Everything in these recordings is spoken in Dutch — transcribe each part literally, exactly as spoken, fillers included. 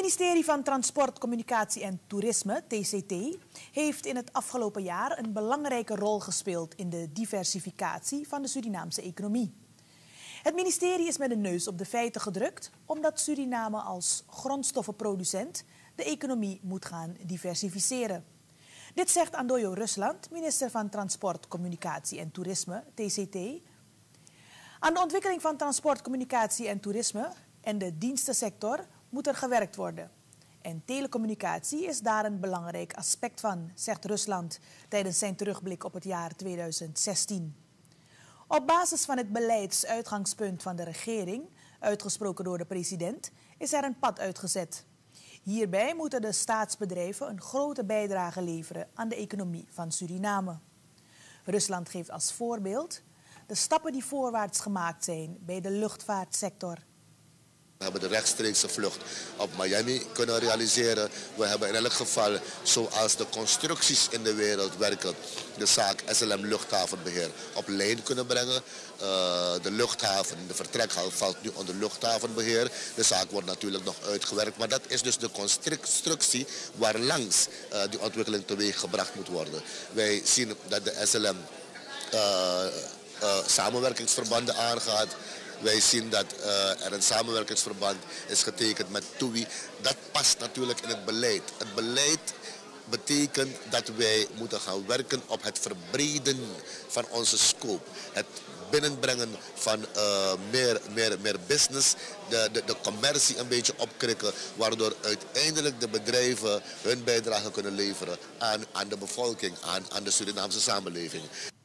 ministerie van Transport, Communicatie en Toerisme, T C T, heeft in het afgelopen jaar een belangrijke rol gespeeld in de diversificatie van de Surinaamse economie. Het ministerie is met de neus op de feiten gedrukt, omdat Suriname als grondstoffenproducent de economie moet gaan diversificeren. Dit zegt Andoyo Rusland, minister van Transport, Communicatie en Toerisme, T C T. Aan de ontwikkeling van transport, communicatie en toerisme en de dienstensector moet er gewerkt worden. En telecommunicatie is daar een belangrijk aspect van, zegt Rusland tijdens zijn terugblik op het jaar tweeduizend zestien. Op basis van het beleidsuitgangspunt van de regering, uitgesproken door de president, is er een pad uitgezet. Hierbij moeten de staatsbedrijven een grote bijdrage leveren aan de economie van Suriname. Rusland geeft als voorbeeld de stappen die voorwaarts gemaakt zijn bij de luchtvaartsector. We hebben de rechtstreekse vlucht op Miami kunnen realiseren. We hebben in elk geval, zoals de constructies in de wereld werken, de zaak S L M Luchthavenbeheer op lijn kunnen brengen. Uh, de luchthaven, de vertrekhal valt nu onder luchthavenbeheer. De zaak wordt natuurlijk nog uitgewerkt, maar dat is dus de constructie waarlangs uh, die ontwikkeling teweeg gebracht moet worden. Wij zien dat de S L M uh, uh, samenwerkingsverbanden aangaat. Wij zien dat uh, er een samenwerkingsverband is getekend met T U I. Dat past natuurlijk in het beleid. Het beleid betekent dat wij moeten gaan werken op het verbreden van onze scope. Het binnenbrengen van uh, meer, meer, meer business, de, de, de commercie een beetje opkrikken, waardoor uiteindelijk de bedrijven hun bijdrage kunnen leveren aan, aan de bevolking, aan, aan de Surinaamse samenleving.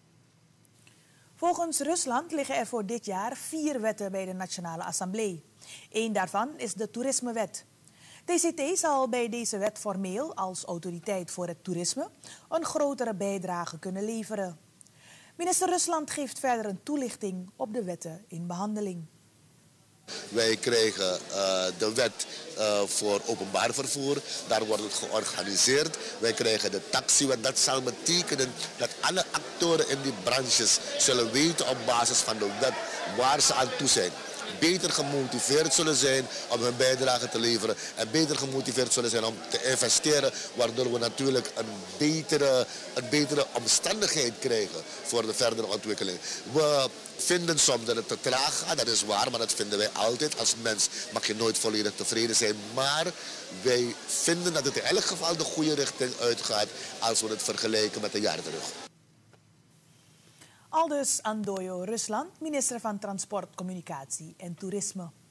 Volgens Rusland liggen er voor dit jaar vier wetten bij de Nationale Assemblée. Eén daarvan is de Toerismewet. T C T zal bij deze wet formeel als autoriteit voor het toerisme een grotere bijdrage kunnen leveren. Minister Rusland geeft verder een toelichting op de wetten in behandeling. Wij krijgen uh, de wet uh, voor openbaar vervoer, daar wordt het georganiseerd. Wij krijgen de taxiwet, dat zal betekenen dat alle actoren in die branches zullen weten op basis van de wet waar ze aan toe zijn. Beter gemotiveerd zullen zijn om hun bijdrage te leveren en beter gemotiveerd zullen zijn om te investeren, waardoor we natuurlijk een betere, een betere omstandigheid krijgen voor de verdere ontwikkeling. We vinden soms dat het te traag gaat, dat is waar, maar dat vinden wij altijd. Als mens mag je nooit volledig tevreden zijn, maar wij vinden dat het in elk geval de goede richting uitgaat als we het vergelijken met een jaar terug. Aldus Andoyo Rusland, minister van Transport, Communicatie en Toerisme.